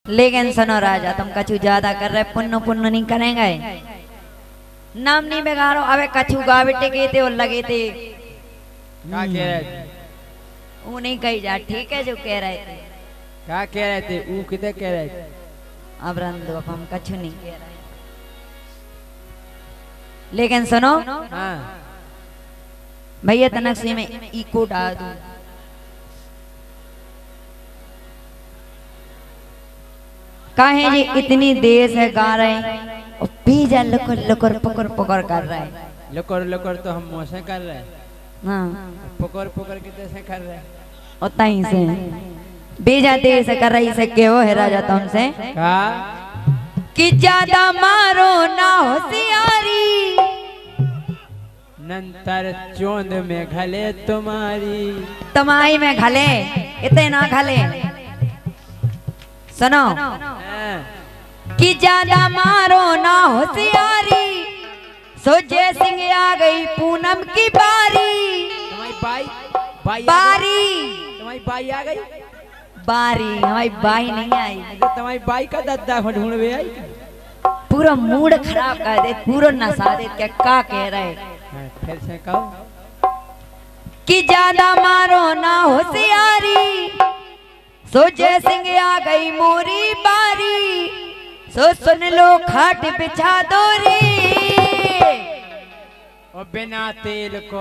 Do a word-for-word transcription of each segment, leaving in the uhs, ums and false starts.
लेकिन सुनो राजा, तुम कछु ज्यादा कर रहे, पुण्य पुण्य नहीं करेंगे, नाम नहीं बिगाड़ो। अबे कछु गावे टिके थे और लगे थे, क्या कह रहे थे? वो नहीं कही जा, ठीक है जो कह रहे थे। क्या कह रहे थे? वो किधर कह रहे थे? अब रंदो, अब हम कछु नहीं कह रहे। लेकिन सुनो, हाँ भैया तनक्सी में इको डाल दूं, काहे जी इतनी देर से गा रहे और पीजा लुकर लुकर पकड़ पकड़ कर रहे हैं। लुकर लुकर तो हम मुँह से कर रहे हैं, हाँ पकड़ पकड़ किधर से कर रहे हैं? उतना ही से बीजा देर से कर रही से के वो है राजा तुमसे का कि ज्यादा मारो ना होशियारी, नंतर चोंद में घले तुम्हारी। तुम्हारी में घले, इतने ना घले। सुनो हाँ। कि ज्यादा मारो ना होशियारी, सो जय सिंह आ गई पूनम की बारी। तुम्हारी बाई बाई बारी तुम्हारी बाई आ गई? बारी हमारी बाई नहीं आई। तो तुम्हारी बाई का दद्दा को ढूंढ आई। पूरा मूड खराब कर दे, पूरा नशा दे। क्या का कह रहे? हाँ, फिर से कहो कि ज्यादा मारो ना होशियारी, सो जय सिंह आ गई मोरी बारी, सो सुन लो खाट बिछा दो रे। और बिना तेल को,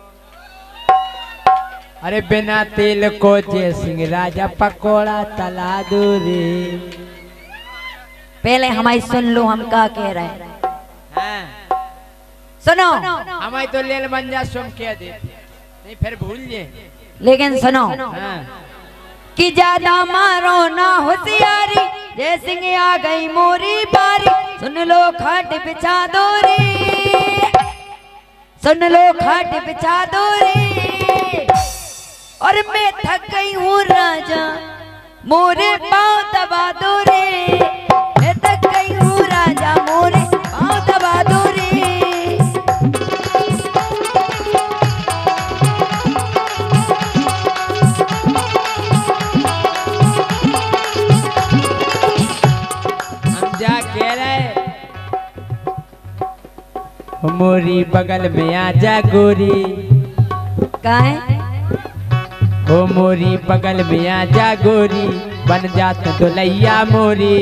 अरे बिना तेल को जय सिंह राजा पकोड़ा तला दो रे। पहले हमारी सुन लो हम का कह रहे हैं। हाँ। सुनो, हमारी तो लेल मंजा सुम कह दे, नहीं फिर भूल जे। लेकिन सुनो हाँ। कि ज्यादा मारो ना होशियारी, जय सिंह आ गई मोरी बारी, सुन लो खाट बिछा दो रे, सुन लो खाट बिछा दो रे। और मैं थक गई हूँ राजा, मोरे पाँव दबा दो रे। मैं थक गई हूँ राजा, मोरे पाँव दबा दो रे। मोरी बगल में आजा गोरी, का है? ओ मोरी बगल में आजा गोरी, बन जात दुलैया मोरी।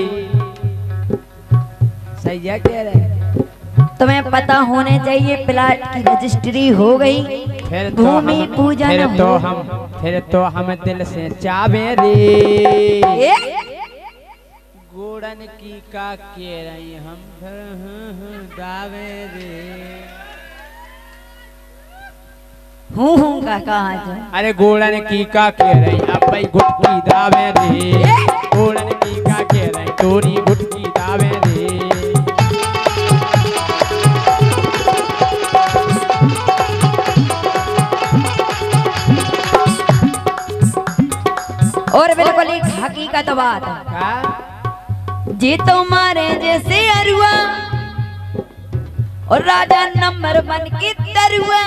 सही है कह रहे? तुम्हें पता होने चाहिए प्लाट की रजिस्ट्री हो गई, फिर तो भूमि हम, पूजन फिर हो। तो हम फिर तो हम दिल से चावे रे। गोड़न की का कह रही हम फिर हूँ हूँ दावे रे। हूँ हूँ का कहा जो? अरे गोड़न की का कह रही अब भाई गुटकी दावे रे। गोड़न की का कह रही तोरी गुटकी दावे रे। और बिल्कुल एक हकीकत बात का जी तुम्हारे जैसे अरुआ और राजा नंबर वन की तरुआ।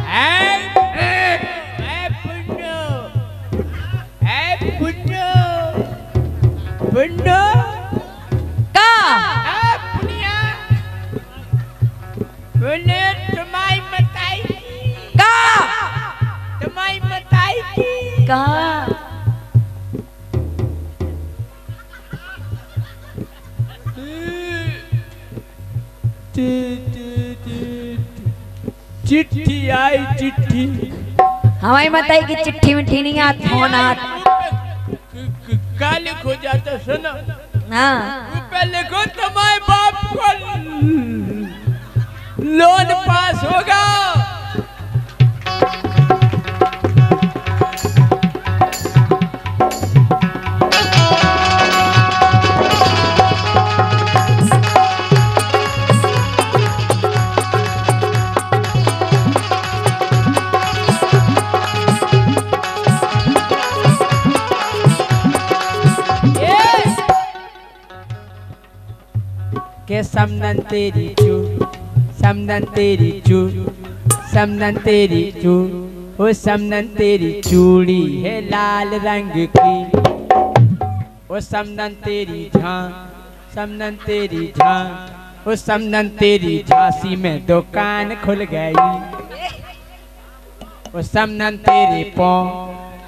तुम्हारी मताई का तुम्हारी मताई की कहा चिट्ठी आई चिट्ठी। हमारी मताई की चिट्ठी मिट्ठी नहीं आती, फोन आता। काल हो जाता सुनो। हाँ पहले को तुम्हारे बाप को लोन पास होगा। के समनन तेरी चू, समनन तेरी चू, समनन तेरी चू, ओ समनन तेरी चूड़ी है लाल रंग की। ओ समनन तेरी झां समनन तेरी झां ओ समनन तेरी झांसी में दुकान खुल गई ओ समनन तेरे पाँव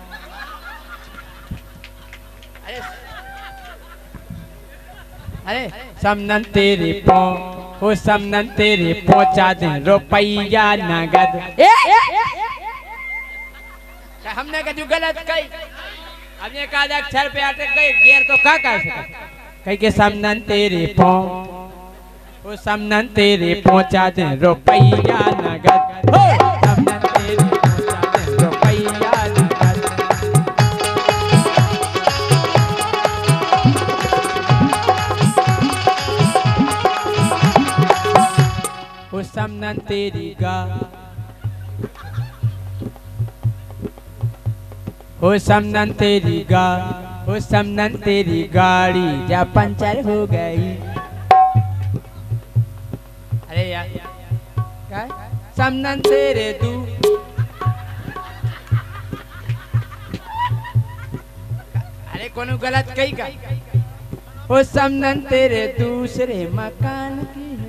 अरे समनन तेरे पाँव ओ समनन तेरे पहुंचा दे रुपया नगद हमने कहा जो गलत कही अब ये कहा अक्षर पे अटक गए गेर तो का कर सकता कहीं के समनन तेरे पाँव ओ समनन तेरे पहुंचा दे रुपया नगद हो समनन तेरे पहुंचा दे रुपया नगद ओ समनन तेरी गा ओ समनन तेरी गा ओ समनन तेरी गाड़ी जा पंचर हो गई अरे यार क्या समनन तेरे दू अरे कोनो गलत कही का ओ समनन तेरे दूसरे मकान की है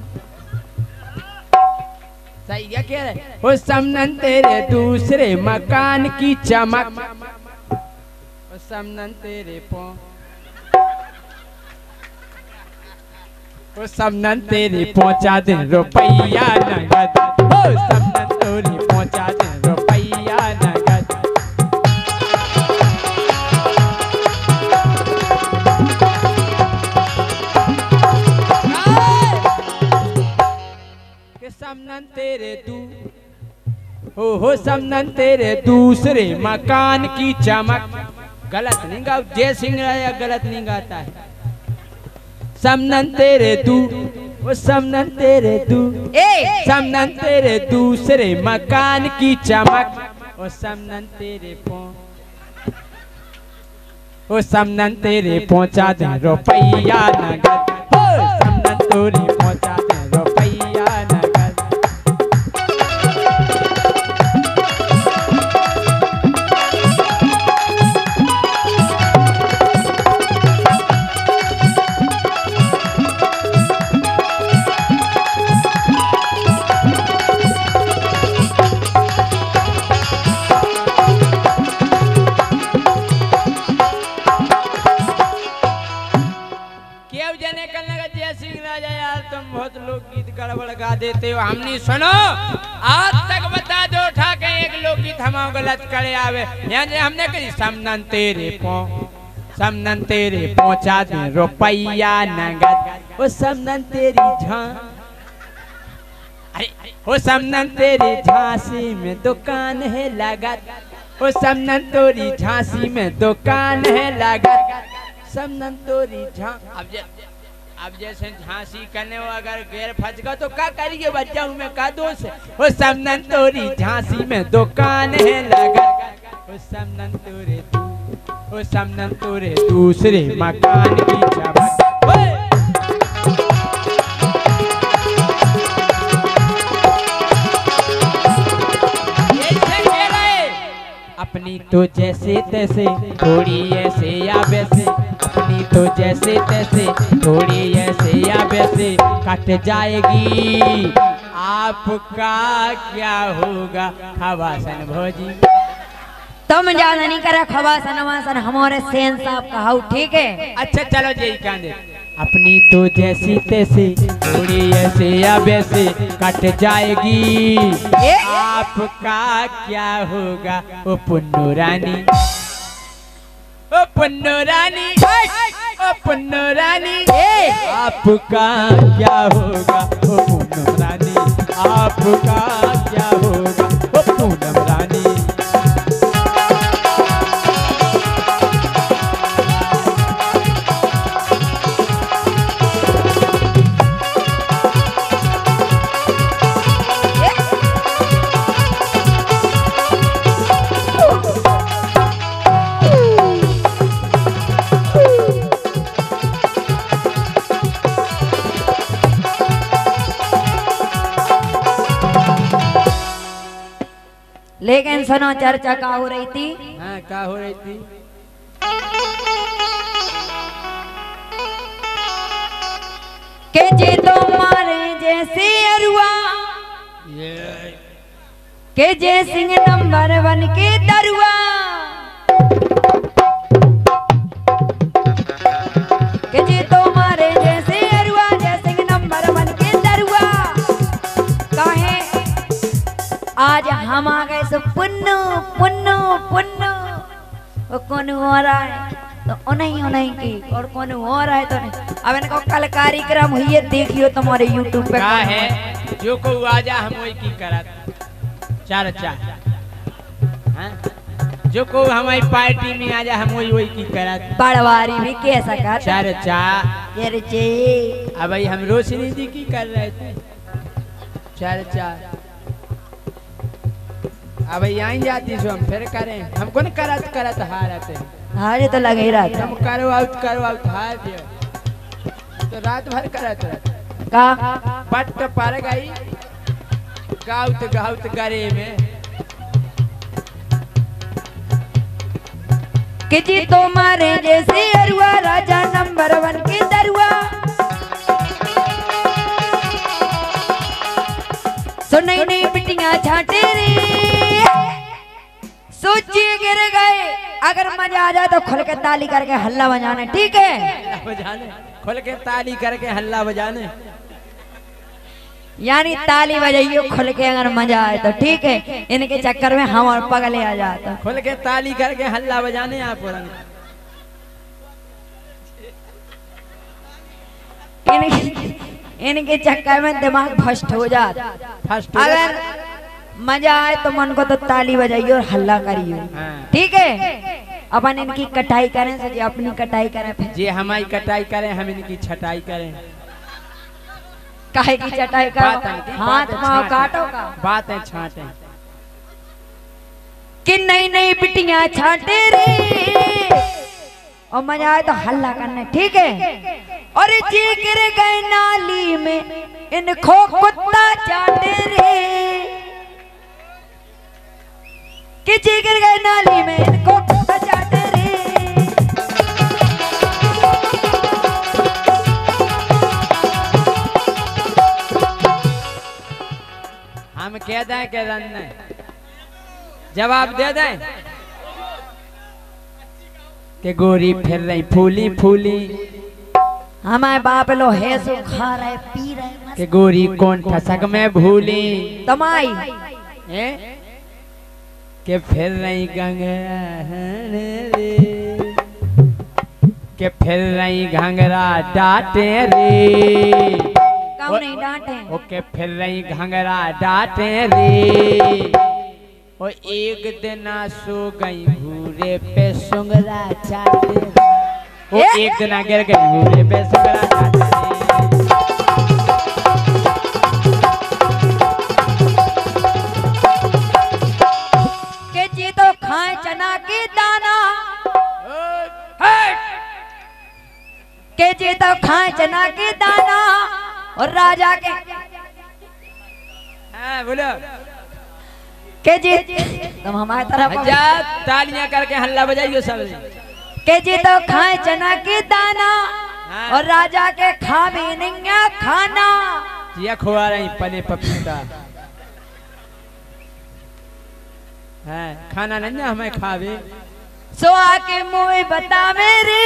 सही क्या कह रहे ओ समनन तेरे दूसरे मकान की चमक ओ समनन तेरे पाँव ओ समनन तेरे पहुंचा दे रुपया नगद ओ समनन तेरे पहुंचा दे रुपया नगद के समनन तेरे दू हो हो समनन तेरे दूसरे मकान की चमक गलत नहीं गा जय सिंह राय गलत नहीं गाता है समनन तेरे दू वो समनन तेरे दू ए समनन तेरे दूसरे मकान की चमक ओ समनन तेरे पाँव ओ समनन तेरे पहुंचा दे रुपया नगद ओ समनन तेरे पहुंचा दे रुपया नगद बहुत लोकगीत गड़बड़ गा देते हो हमने सुनो आज तक बता दो उठा के एक लोकगीत हम गलत करे आवे यानी हमने कही समनन तेरे पाँव समनन तेरे पहुंचा दे रुपया नगद ओ समनन तेरी झां ओ समनन तेरी झांसी में दुकान है लागत ओ समनन तोरी झांसी में दुकान है लागत समनन तोरी झां अब अब जैसे झांसी करने वो अगर गैर फंस गया तो क्या करिए बच्चा हूँ मैं का दोष है वो समनन तोरी झांसी में दुकान है लागत वो समनन तोरे तू वो समनन तोरे दूसरे मकान की चमक अपनी तो जैसे तैसे थोड़ी ऐसे या वैसे अपनी तो जैसे तैसे थोड़ी ऐसे या वैसे कट जाएगी आपका क्या होगा खवासन भोजी तुम ज्यादा नहीं करा खवासन वासन हमारे सेन साहब का हाउ ठीक है अच्छा चलो जी क्या दे अपनी तो जैसी तैसे थोड़ी ऐसे या वैसे कट जाएगी आपका क्या होगा ओ पुन्नू रानी ओ पुन्नू रानी ओ पुन्नू रानी आपका क्या होगा ओ पूनम रानी आपका क्या होगा ओ पूनम रानी लेकिन सुनो चर्चा का हो रही थी हाँ क्या हो रही थी के जे तो मारे जैसे अरुआ के जय सिंह नंबर वन के दरुआ के जे तो मारे जैसे अरुआ जय सिंह नंबर वन के दरुआ काहे आज हम आ गए सो पुन्नु पुन्नु पुन्नु वो कौन हो रहा है तो उन्हीं उन्हीं की और कौन हो रहा है तो नहीं। अब इनको कल कार्यक्रम हुई है देखियो तुम्हारे यूट्यूब पे का है जो को आजा हम वही की करत चार चार हाँ? जो को हमारी पार्टी में आजा हम वही वही की करत बड़वारी भी कैसा कर चार चार ये रे अब भाई हम रोशनी जी की कर रहे थे चार चार अब यहाँ जाती सो हम फिर करें हमको न करत करत हारते हारे तो लगे ही रहता हम करो आउट करो आउट हार दियो तो रात भर करत रहते का पट पर गई गाउत गाउत गरे में कि जी तो मारे जैसे अरुआ राजा नंबर वन के दरुआ सो नई नई बिटियां छाटे रे सोचिए गिर गए अगर मजा आ जाए तो खुल के ताली करके हल्ला बजाने ठीक है बजाने खुल के ताली करके हल्ला बजाने यानी ताली बजाइए खुल के अगर मजा आए तो ठीक है इनके चक्कर में हम और पगले आ जाता खुल के ताली करके हल्ला बजाने आप इनके इनके चक्कर में दिमाग फर्स्ट हो जाता फर्स्ट अगर मजा आए तो मन को तो ताली बजाइए और हल्ला करिए हाँ। ठीक है अपन इनकी कटाई करें सो जी अपनी कटाई करें फिर जी हमारी कटाई करें हम इनकी छटाई करें काहे की चटाई करो हाथ पाँव काटो का बात है छाटे कि नई नई बिटियां छाटे रे और मजा आए तो हल्ला करना ठीक है और जी गिर गए नाली में इनको कुत्ता चाटे रे कि जी गिर गए नाली में इनको कुत्ता चाटे रे हम कह दें के रन जवाब दे दें के गोरी फिर रही फूली फूली हमारे बाप लो है सो खा रहे पी रहे के गोरी कौन ठसक में भूली तमाई है के फिर रही गंगरा के फिर रही घंगरा डांटे रे कौन नहीं डांटे ओके फिर रही घंगरा डांटे रे और एक दिन सो गई घूरे पे सुंगरा चाटे वो एक दिन गिर गई घूरे पे सुंगरा चाटे के जी तो खाए चना के दाना के जी तो खाए चना के दाना और राजा के हाँ बोलो के जी तुम हमारे तरफ हजार तालियां करके हल्ला बजाइयो सब के जी तो खाए चना के दाना हाँ। और राजा के खावे नहीं खाना जिया खुआ रही पने पपीता है खाना नहीं ना हमें खावे सो आके मुँह बता मेरे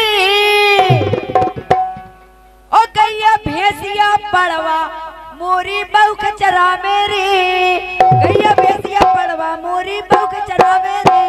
ओ गैया भैंसिया पड़वा मोरी बहू के चरा मेरे गैया भैंसिया पड़वा मोरी बहू के चरा मेरे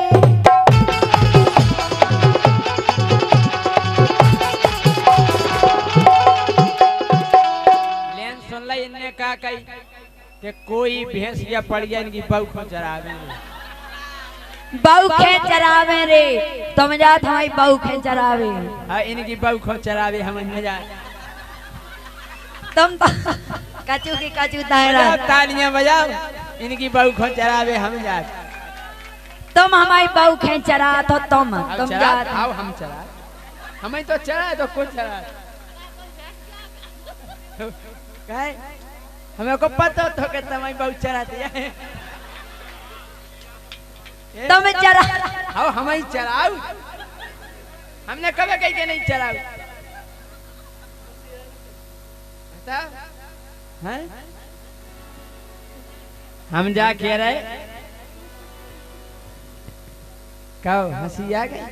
लेन सुन ला इनने कहा कही कि कोई भैंस या पड़िया इनकी बहू को चरावे बहू खे चरावे रे तुम जात हमारी बहू खे चरावे हाँ इनकी बहू को चरावे हम न जा तुम तो कचू की कचू दायरा तालियां बजाओ इनकी बहू को चरावे हम जा तुम हमारी बहू खे चरा तो तुम तुम जा आओ हम चरा हमें तो चरा तो कुछ चरा कहे हमें को पता तो कि तुम्हारी बहू चराती है तुम चरा आओ हमें चराओ हमने कभी कही के नहीं चराओ बता हैं हम जा कह रहे कहो हंसी आ गई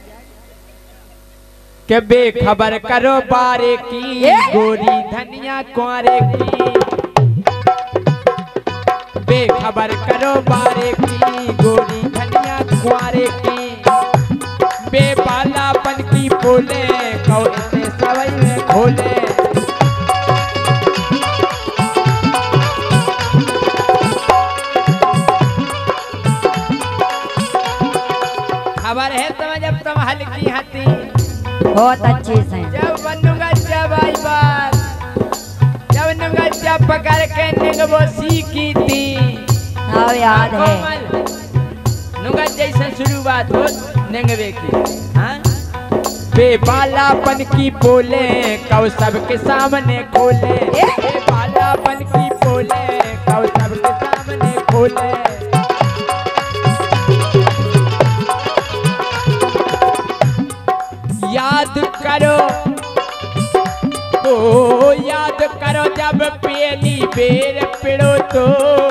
के बेखबर करो बारे की गोरी धनिया कुंवारे की बेखबर करो बारे की गोरी धनिया कुंवारे की बेबालापन की बोले कौन से सवई में खोले खबर है तुम्हें जब तुम हल्की हती बहुत अच्छे से जब बनूंगा जब आई बात जब नूंगा जब पकड़ के निगबो सीखी थी हाँ याद है नूंगा जैसे शुरुआत हो निगबे की हाँ बेबालापन की बोले कौ सबके सामने खोले बेबालापन की बोले कौ सबके सामने खोले याद करो ओ याद करो जब पहली बेर पिड़ो तो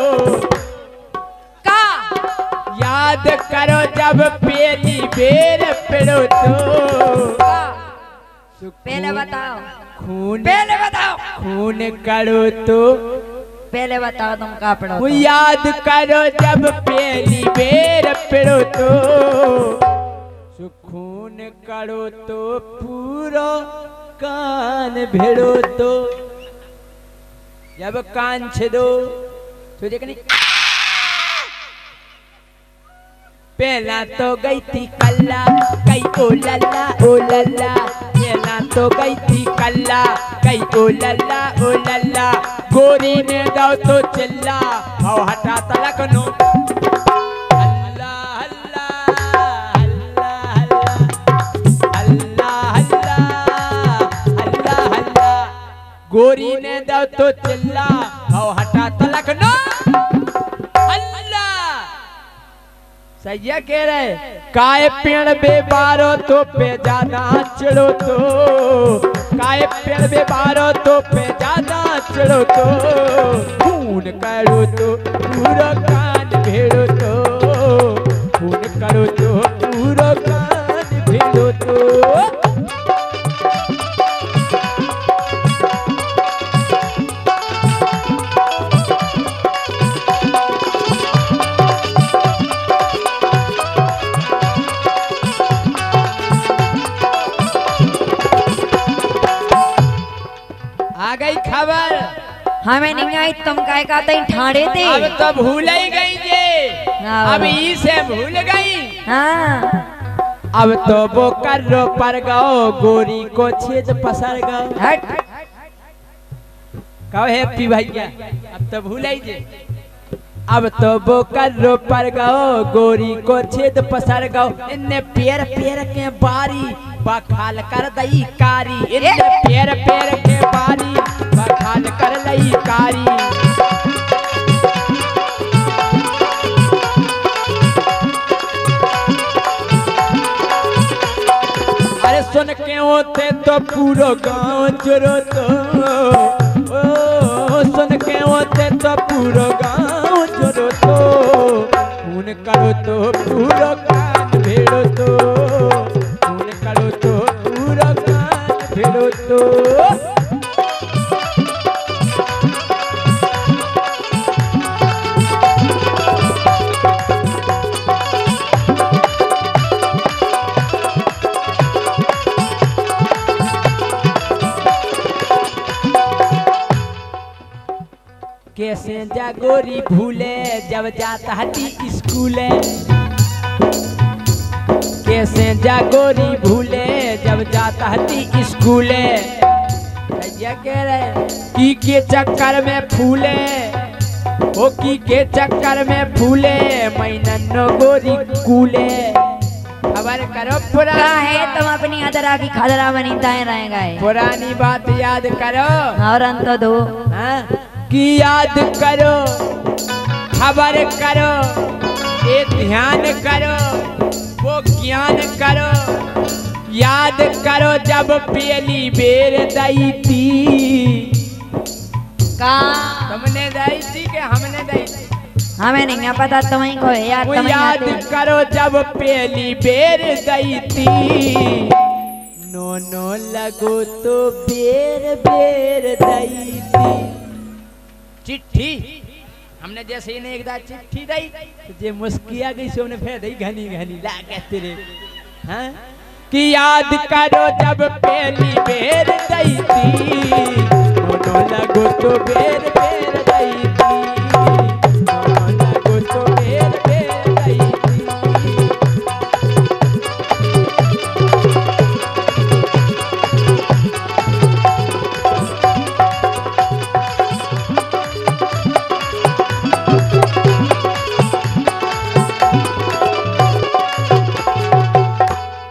का याद करो जब पहली बेर पिड़ो तो पहले बताओ खून पहले बताओ खून करो तो पहले बताओ तुम का पढ़ो वो याद करो जब पहली बेर पिड़ो तो सुखून करो तो पूरा कान भेड़ो तो जब कान छेदो तो देख नहीं पहला तो गई थी कल्ला कई ओ लल्ला ओ लल्ला पहला तो गई थी कल्ला कई ओ लल्ला ओ लल्ला गोरी ने दो तो चिल्ला और हटा तलक नो अल्लाह अल्लाह अल्लाह अल्लाह अल्लाह अल्लाह अल्लाह गोरी ने दो तो चिल्ला और हटा तलक नो सैया कह रहे काय पेड़ बेबारो तो पे ज्यादा चिड़ो तो काय पेड़ बेबारो तो पे ज्यादा चिड़ो तो खून करो तो पूरा कान भेड़ो तो खून करो तो पूरा कान भेड़ो तो आ गई खबर हमें नहीं आई तुम काय का तई ठाड़े थे अब तो भूल ही गई जे अब ई से भूल गई हाँ अब तो वो कर्रो पर गओ गोरी को छेद पसर गओ हट कहो हैप्पी भैया अब तो भूल ही जे अब तो वो कर्रो पर गओ गोरी को छेद पसर गओ इन्ने पैर पैर के बारी बखाल कर दई कारी इन्ने पैर पैर के बारी बखाल कर दई कारी अरे सुन के होते तो पूरा गांव चुरो तो ओ सुन के होते तो पूरा गांव चुरो तो खून करो तो पूरा कान भेड़ो तो खून करो तो पूरा कान भेड़ो तो कैसे जागोरी भूले जब जाता हती स्कूले कैसे जागोरी भूले जब जाता हती स्कूले भैया कह रहे की के चक्कर में फूले ओ की के चक्कर में फूले मैनन्नो गोरी कूले खबर करो पुराना है तुम अपनी अदरा की खदरा बनी ताए रहेगा पुरानी बात याद करो और अंत दो हाँ की याद करो खबर करो ये ध्यान करो वो ज्ञान करो याद करो जब पहली बेर दई थी का तुमने दई थी कि हमने दई थी? हमें नहीं पता, तुम्हें को है याद, वो तुम्हें याद आते। करो जब पहली बेर दई थी, नो नो लगो तो बेर बेर दई थी। चिट्ठी हमने जैसे ही एक दार चिट्ठी दई तो जे मुस्किया गई से उन्हें फिर दई घनी घनी लागे तेरे, हाँ कि याद करो जब पहली बेर दई थी, नो नो लगो तो बेर